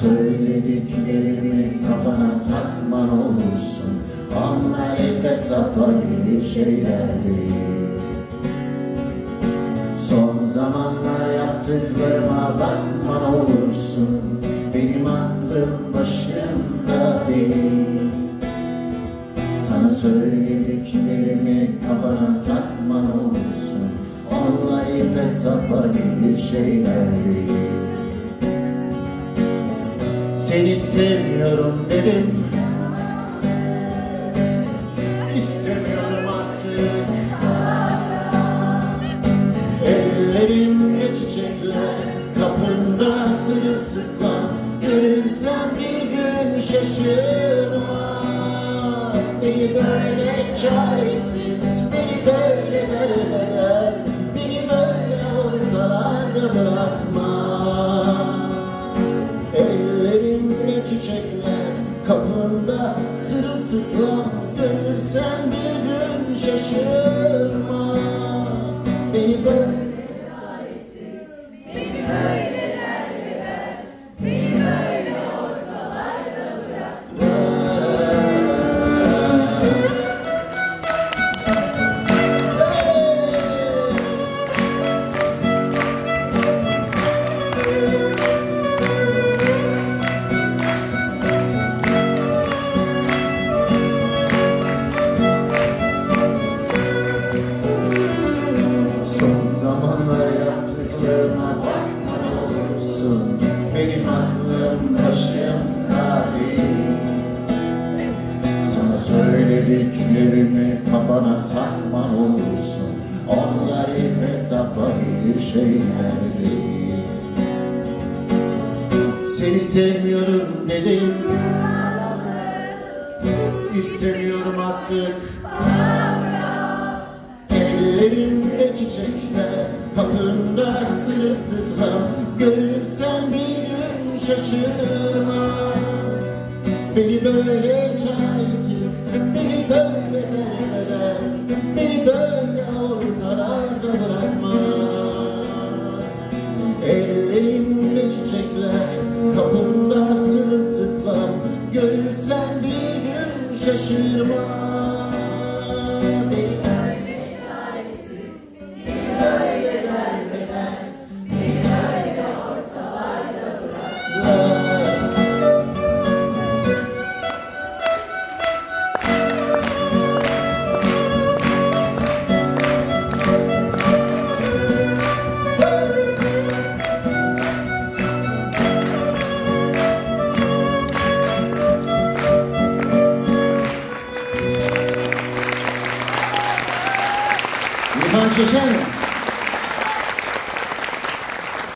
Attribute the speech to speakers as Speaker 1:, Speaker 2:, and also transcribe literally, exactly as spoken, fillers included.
Speaker 1: söylediklerimi kafana takman olursun. Onlar ete sapabilir şeyler değil. Son zamanlar yaptıklarıma bakman olursun. Benim aklım başımda değil. Sana söylediklerimi kafana takman olursun. Onlar ete sapabilir şeyler değil. Seni seviyorum dedim, İstemiyorum artık. Ellerimde çiçekler, kapında sırılsıklam. Görürsen bir gün şaşırma. Beni böyle çaresiz, beni böyle derbeder, beni böyle ortalarda bırakma. Ellerimde çiçekler, kapında sırılsıklam. Görürsen bir gün şaşırma. Beni böyle
Speaker 2: çaresiz, beni böyle derbeder, beni böyle ortalarda bırakma.
Speaker 1: Benim aklım başımda değil. Sana söylediklerimi kafana takman olursun. Onlar ipe sapabilir şeyler değil. Seni sevmiyorum dedim, İstemiyorum artık. Ellerimde çiçekler, kapında sırılsıklam. Görürsen bir gün şaşırma. Beni böyle çaresiz, beni böyle derbeder, beni böyle ortalarda bırakma. Ellerimde çiçekler, kapında sırılsıklam. Görürsen bir gün şaşırma. İlhan Şeşen.